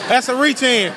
That's a reach in.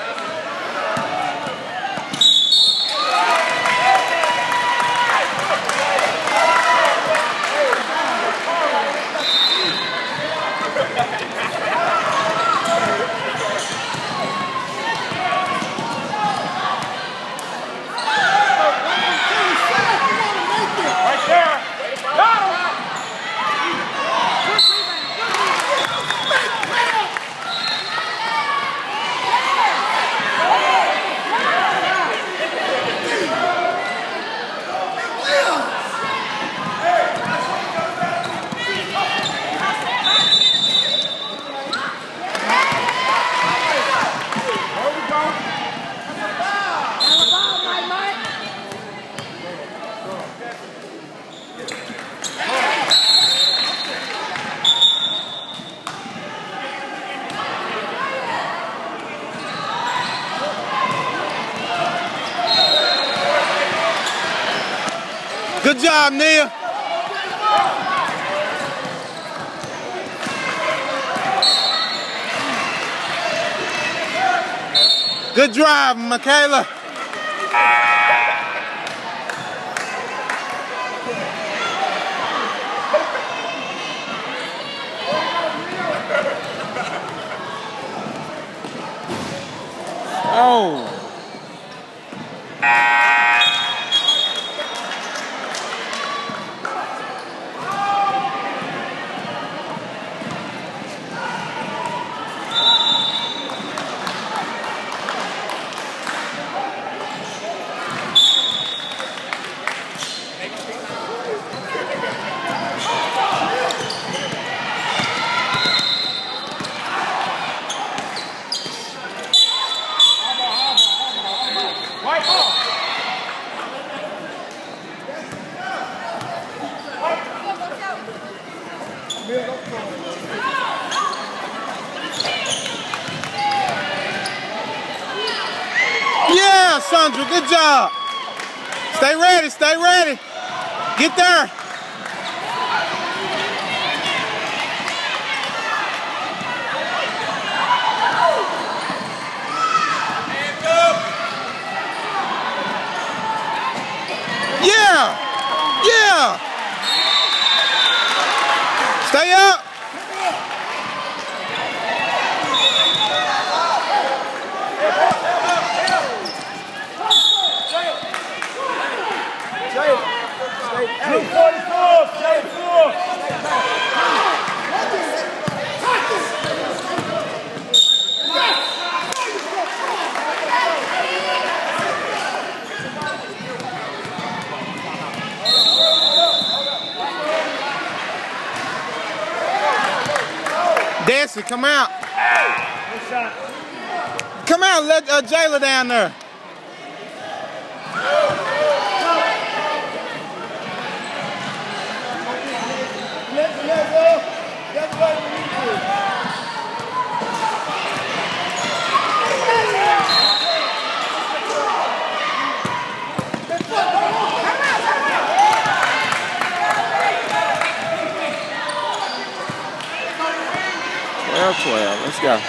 Good job, Nia. Good drive, Michaela. Oh. Yeah, Sandra, good job. Stay ready, stay ready. Get there. Yeah, yeah. Stay up. Desi, come out. Come out, let Jayla down there. Well, 12, let's go.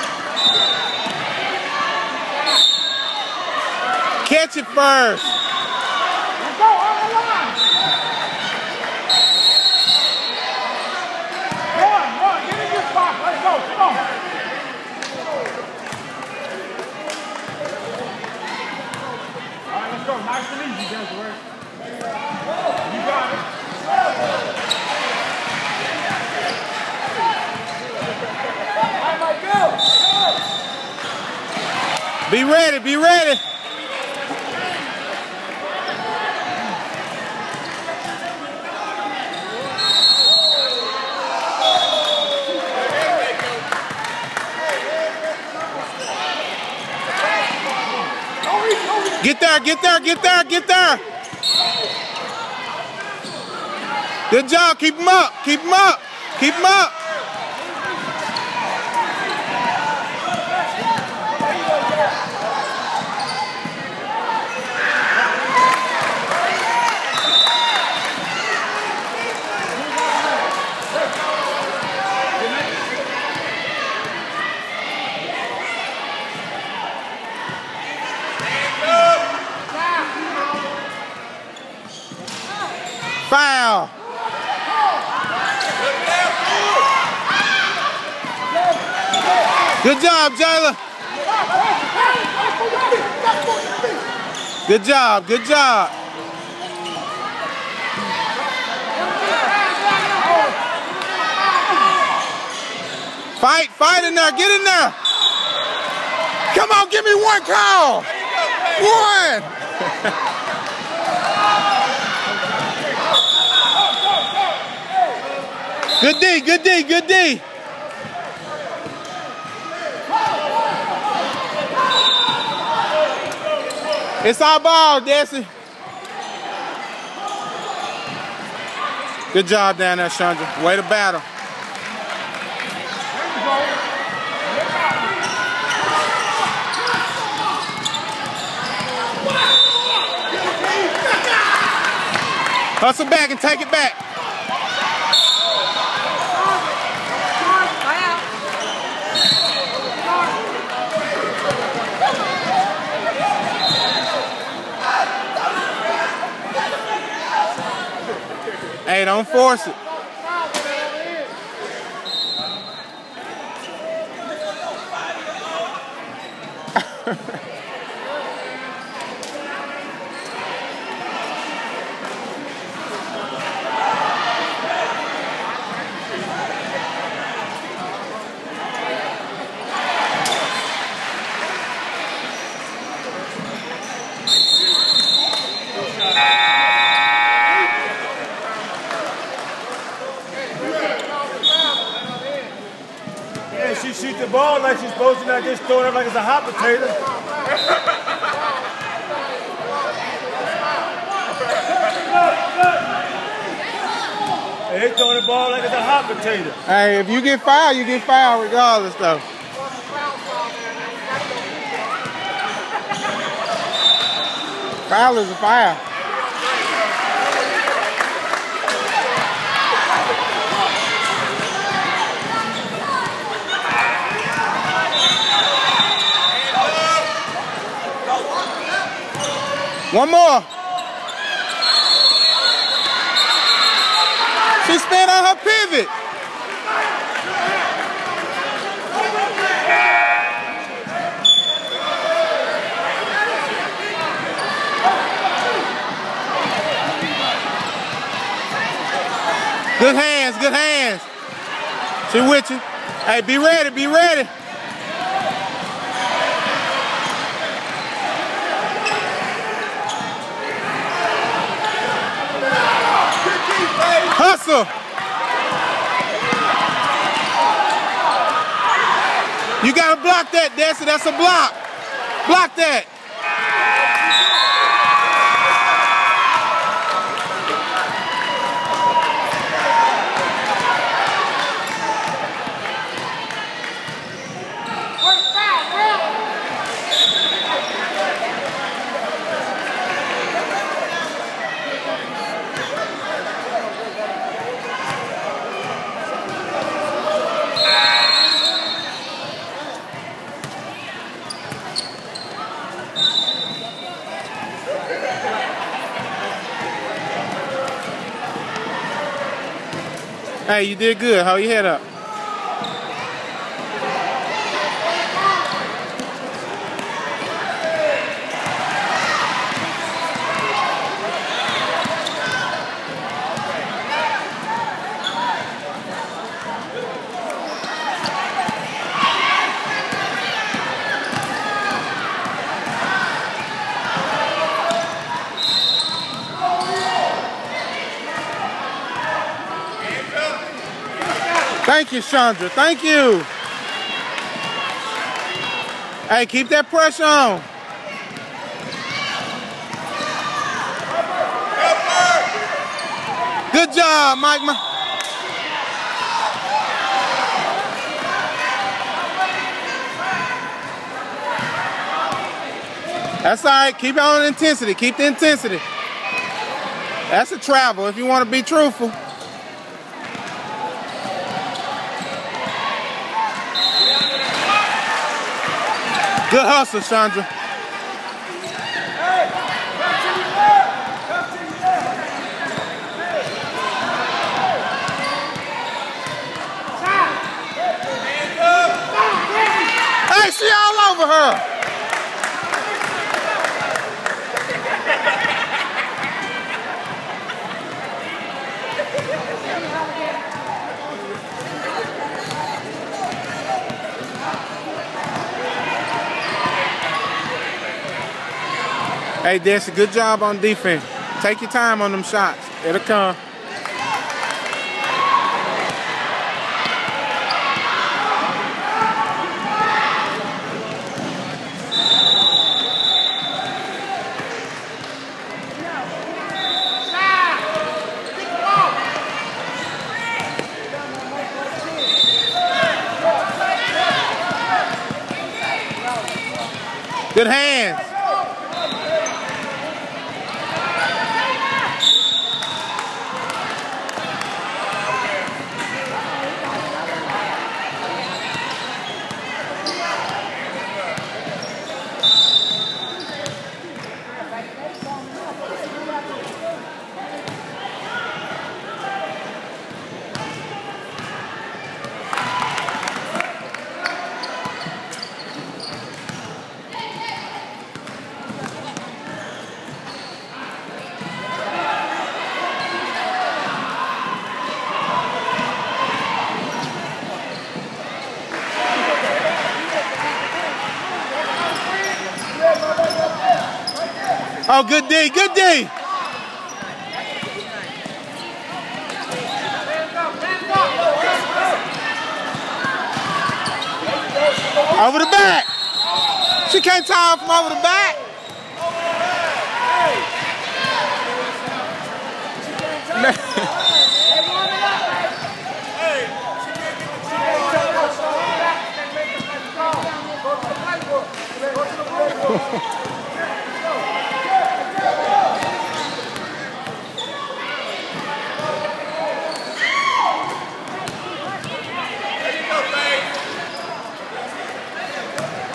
Catch it first. Let's go on the line. Run, get in your spot. Let's go, come on. All right, let's go. Nice and easy, Desiree. You got it. Be ready, be ready. Get there, get there, get there, get there. Good job, keep him up, keep him up, keep him up. Foul. Good job, Jayla. Good job, good job. Fight in there, get in there. Come on, give me one call. One. Good D, good D, good D. It's our ball, Desi. Good job down there, Chandra. Way to battle. Hustle back and take it back. Hey, don't force it. She shoots the ball like she's supposed to, not just throw it up like it's a hot potato. They throwing the ball like it's a hot potato. Hey, if you get fouled regardless, though. Foul is a foul. One more. She spin on her pivot. Good hands, good hands. She with you. Hey, be ready, be ready. Hustle. You gotta block that, Desi. That's a block. Block that. Hey, you did good. Hold your head up. Thank you, Chandra. Thank you. Hey, keep that pressure on. Good job, Mike. That's all right. Keep it on intensity. Keep the intensity. That's a travel if you want to be truthful. Good hustle, Chandra. Hey, she all over her. Hey, Desi, good job on defense. Take your time on them shots. It'll come. Good hands. Oh, good D, good D. Over the back. She can't tie from over the back.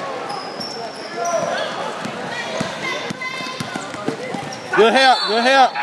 Good help, good help.